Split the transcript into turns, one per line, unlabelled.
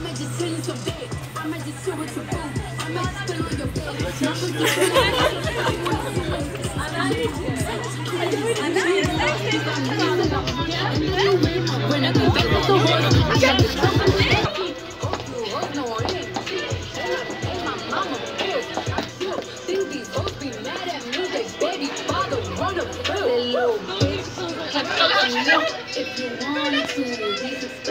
might just tell you so big. I might just show it to boo. I might just spill on your if you want to.